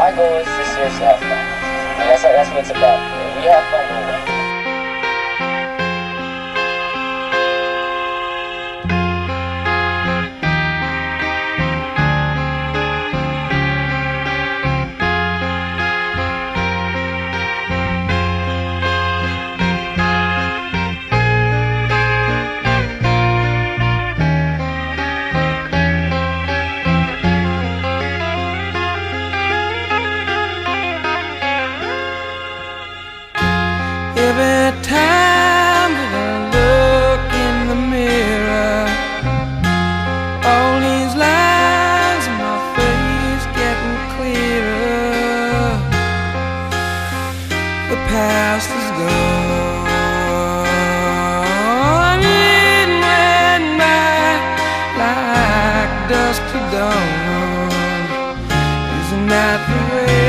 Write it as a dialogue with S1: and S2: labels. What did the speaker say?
S1: my goal is to see yourself, man. And that's what it's about. We have fun, we'll win.
S2: Every time that I look in the mirror, all these lines on my face getting clearer. The past is gone, it went by like dusk to dawn. Isn't that the way